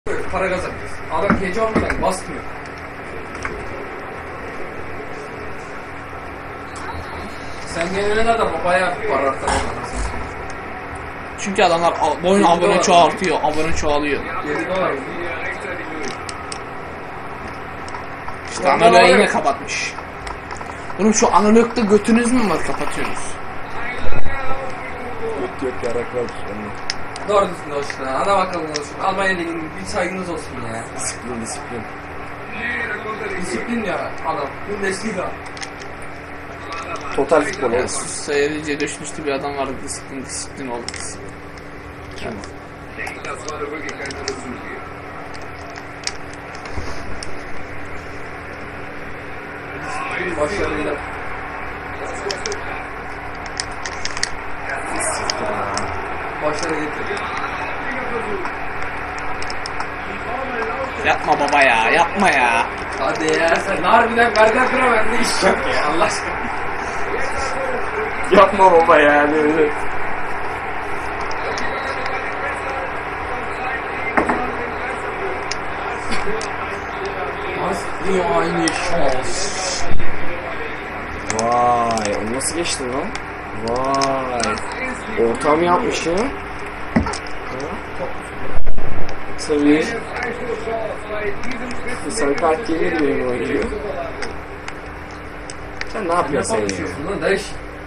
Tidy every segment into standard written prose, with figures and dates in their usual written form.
Para kazanacağız. Adam gece olmadan basmıyor. Sen gelene kadar bayağı para artar. Çünkü adamlar boyun abone çoğaltıyor, abone çoğalıyor. 7 dolar. İşte analogu yine kapatmış. Oğlum şu analogda götünüz mü var kapatıyorsunuz? Yok yarak var onunla. Doğru düzgün olsun. Ana bakalım olsun. Almanya Ligi'nin bir saygınız olsun ya. Disiplin. Disiplin ya adam. Bundesliga. Total futbol Ya olsun. sus sayıcıya düşmüştü bir adam vardı, disiplin oldu. Kim o? Başarıyla. Başarı getir. Yapma baba ya, yapma ya. Hadi ya sen harbiden verden dura bende iş yok ya Allah aşkına. Yapma baba yani öyle. Nasıl aynı şans. Vay o nasıl geçti lan? Vay. Ortam yapmış ya. Tabii. Sarı kart yemin benim oynuyor. Sen ne yapıyorsun sen ya? Yapamıyorsun lan dayış.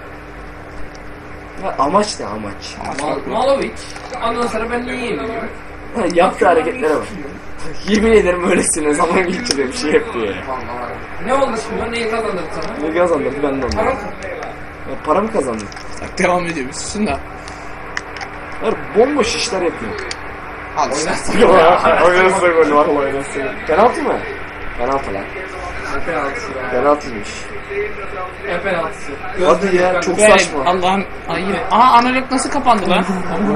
Ya amaç ne amaç? Malovic. Ondan sonra ben niye yemiyorum? Yaptığı hareketlere bak. Yemin ederim öylesine zaman geçiriyor bir şey yapıyor ya. Vallahi. Ne oldu şimdi? Neyi kazandın sana? Ne kazandırdı ben de Para onu. mı? Ya para mı kazandın? Bak devam ediyor bir susun da. Var bomboş işler yapıyor. Al işte. Oynasın golü var oynasın. Penaltı mı? Penaltı lan. Penaltısı ya. Penaltıymış. Penaltısı. Hadi ya çok Böyle saçma. Allah'ım. Ay yine. Aa analog nasıl kapandı lan?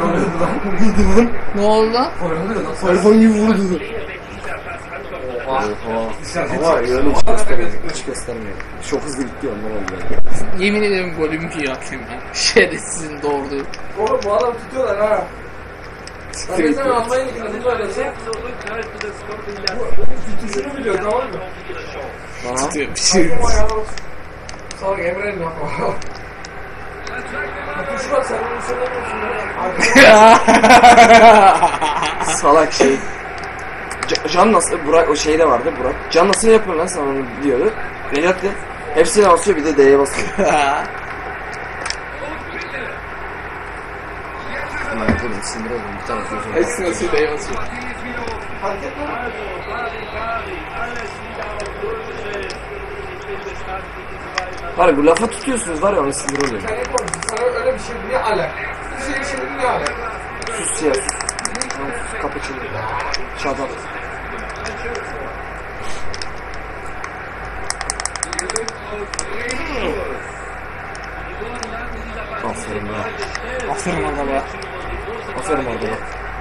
Ne oldu? Telefon gibi vurdu. Oha. Ama öyle hiç göstermiyor. Hiç göstermiyor. Çok hızlı gitti ondan oldu. Yemin ederim golüm ki yapayım ya. Şerefsizin doğurduğu. Oğlum bu adamı tutuyorlar ha. Ben Siktir mesela git. Almanya Ligi'nde böylese tutuşunu biliyor tamam mı? Ha? Tutuyor bir şey. Salak Emre'nin yapma. Tutuş bak sen onu söylemiyorsun ya. Salak şey. Can nasıl? Burak o şey de vardı Burak. Can nasıl yapıyor lan sen onu diyordu. Necat de hepsine basıyor bir de D'ye basıyor. Aman dur sinir oldum bir tane gözüm. Hepsi nasıl da yazıyor. Fark etme. Var ya bu lafa tutuyorsunuz var ya ona sinir oluyor. Sen ne konuşuyorsun? Sana öyle bir şey niye alak? Bir şey şimdi niye alak? Sus ya sus. Tamam sus kapı çalıyor. Shut up. Aferin ya. Aferin adama. Aferin orada.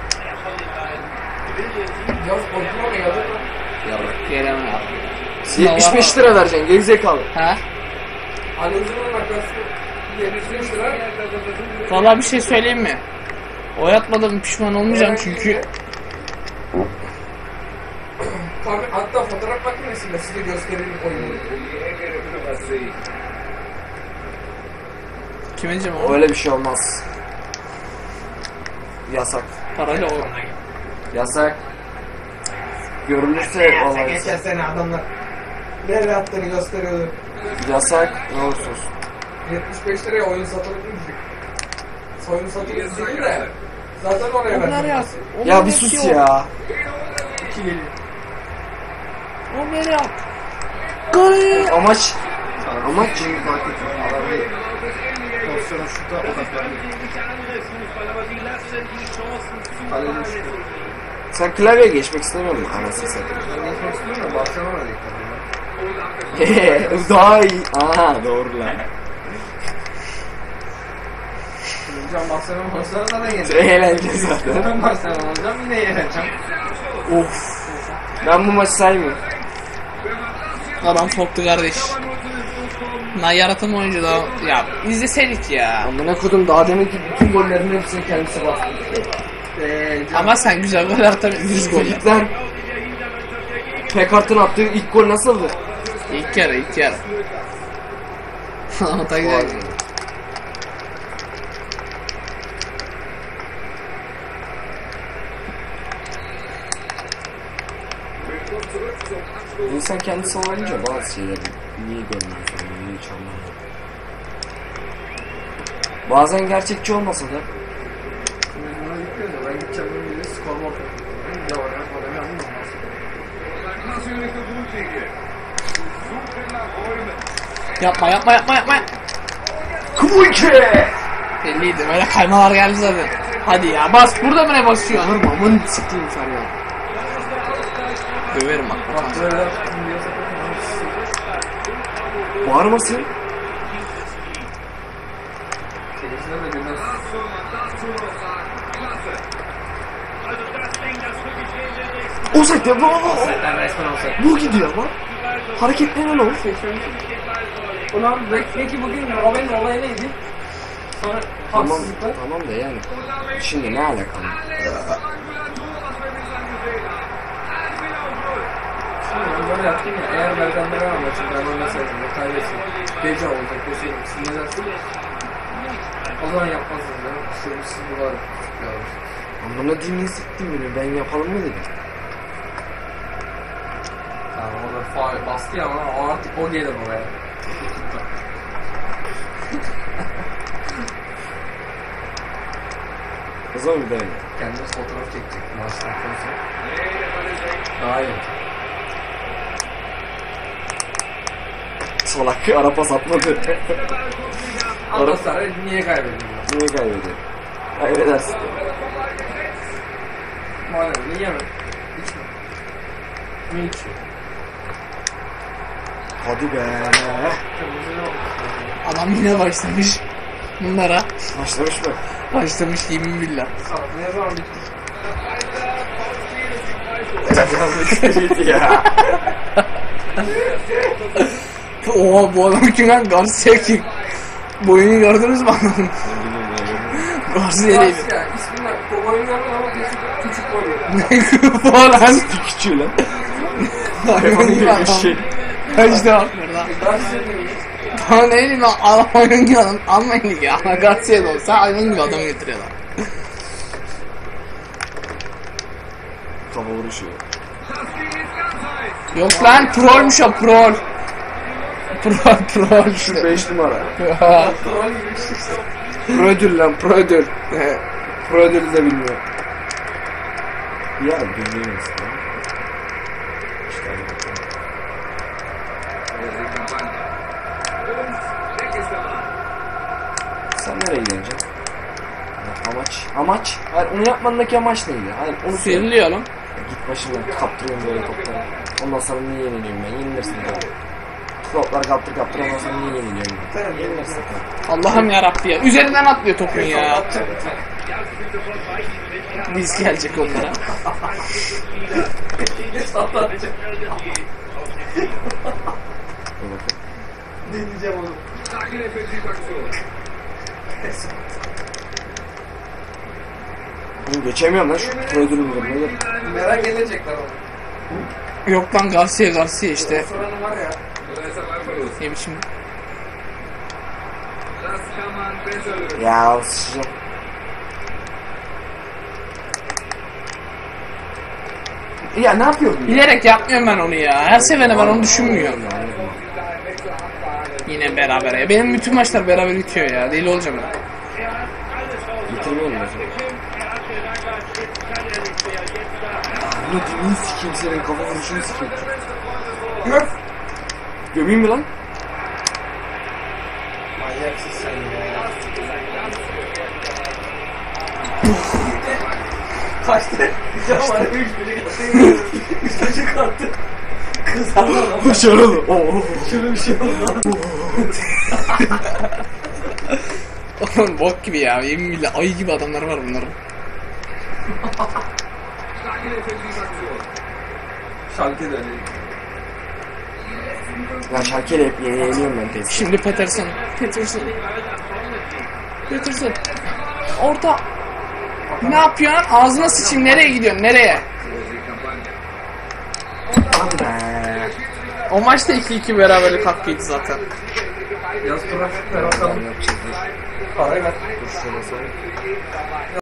Yaz korkma mı yazık? Yarrak. Gelemem abi. 75 lira vereceksin gerizekalı. Ha? Alevzinin arkası 75 lira. Vallahi bir şey söyleyeyim mi? O yatmadan pişman olmayacağım çünkü Hatta fotoğraf makinesiyle size göstereyim oyunu. kime diyeceğim o? Öyle bir şey olmaz. Yasak. Parayla o. Yasak. Görülürse olay. Geçen sene adamlar nereye attığını gösteriyordu. Yasak. Ne olursa olsun. 75 liraya oyun satılık mı? Oyun satılık değil de zaten oraya Onlar verdim. yaz. Ya bir sus ya. 2 geliyor. O beni yap. Gol. Amaç. Amaç. Pozisyonu şutta odaklanıyor. Kaleci şutu. Sen klavyeye geçmek istemiyor musun? Anasını satayım. Ben geçmek istiyorum da Barcelona değil tabii. Daha iyi. Aa doğru lan. Can Barcelona olsa zaten yeneceğim. Eğlence zaten. Ben Barcelona olacağım yine yeneceğim. Of. Ben bu maçı saymıyorum. Adam soktu kardeş. Lan yaratım oyuncu da ya izleseydik ya. Amına kodum daha demek ki bütün gollerin hepsini kendisi bastı. Ama sen güzel gol atamadın. Düz gol. Git lan. Pekart'ın attığı ilk gol nasıldı? İlk yarı. Ata güzel. İnsan kendisi olunca bazı şeyleri niye görmüyor sonra, niye hiç anlamıyor. Bazen gerçekçi olmasa da Ben gideceğim böyle skor mu yapıyorum? Ya ben anlamam. Yapma. Kıvıke! Belliydi böyle kaymalar geldi zaten. Hadi ya bas burada mı ne basıyorsun? Bağırma aman siktiğim Feryal. Döverim bak. Bak böyle yaptım diye Bağırmasın. Seyirciler de bilmez. Offside ya. Ben resmen olsaydı. Bu gidiyor lan. Hareketlerine ne oldu? Ulan peki bugün Robben'in olayı neydi? Sonra Tamam, haksızlıkla. tamam da yani. Şimdi ne alakalı? Ben böyle yaptım ya, eğer Berkan Beren anlatayım, ben oynasaydım, o kaybetsin. Gece olacak deseydim, siz ne dersiniz? O zaman yapmazsınız ya, siz bu var. Amına dinleyin siktim beni, ben yapalım mı dedim. Tamam, orada faal bastı ya ama o artık o gelir oraya. O zaman bir daha yap. Kendimiz fotoğraf çekecek maçtan sonra. Daha iyi. Salak ara pas atmadı. Galatasaray niye kaybediyor? Niye kaybediyor? Kaybedersin. Madem niye mi? İçme. Ne içiyor? Hadi be. Kırmızı ne oldu? Adam yine başlamış. Bunlara Başlamış mı? başlamış yemin billah. Saat ne zaman bitti? Gitti ya. Oha bu adam kim lan? Garcia kim? Boyunu gördünüz mü adamın? Garcia değil. Garcia, ismini oynuyorum ama küçük boyuyor. Ne bu lan? Küçüğü lan. Hayvan gibi adam. şey. İşte bak burada. Garcia neydi? Daha ne bileyim lan adam hayvan gibi adam. Almayın ya. Garcia da olsa hayvan gibi adam getiriyorlar. Kafa vuruşuyor. Yok lan trollmüş o troll. Troll Şu işte. 5 numara. Troll gibi bir şey. Prodül lan prodül. Prodül de bilmiyor. Ya bilmiyor işte. İşte sen nereye gideceksin? Amaç? Hayır onu yapmandaki amaç neydi? Hayır onu söyle. Seriliyor lan. Git başımdan kaptırıyorum böyle topları. Ondan sonra niye yeniliyorum ben? Yenilirsin tabii. Topları kaptır ondan sonra niye yeniliyorum ben? Yenilirsin tabii. Allah'ım yarabbi ya. Üzerinden atlıyor topun ya. Biz gelecek onlara. Dur bakın. Deneyeceğim onu. Bunu geçemiyorum lan şu prodülü müdür nedir? Merak edecekler onu. Yok lan Garcia işte. Soranın var ya. Ne biçim? Ya sıçacağım. Ya ne yapıyorsun? Bilerek yapmıyorum ben onu ya. Her seferinde ben onu düşünmüyorum. Yine beraber. Benim bütün maçlar beraber bitiyor ya. Deli olacağım ben. Bitirmiyorum o zaman. Bunu dinleyin sikeyim senin kafa vuruşunu sikeyim. Göf. Gömeyim mi lan? Manyaksın sen ya. Kaçtı. Ya var ya 3 bile gitti. 3 çocuk attı. Kızardı lan. Başarılı. Oo. Şöyle bir şey oldu. Oğlum bok gibi ya. Yemin billah ayı gibi adamlar var bunların. Şalke de öyle. Ya şarkıyla hep yeniyorum ben teyze. Şimdi Peterson. Orta. Ne yapıyorsun? Ağzına sıçayım. Nereye gidiyorsun? Nereye? Hadi be. O maçta 2-2 beraberlik hakkıydı zaten. Yaz Turan ver bakalım. Yapacağız. Parayı ver. Dur şöyle sonra.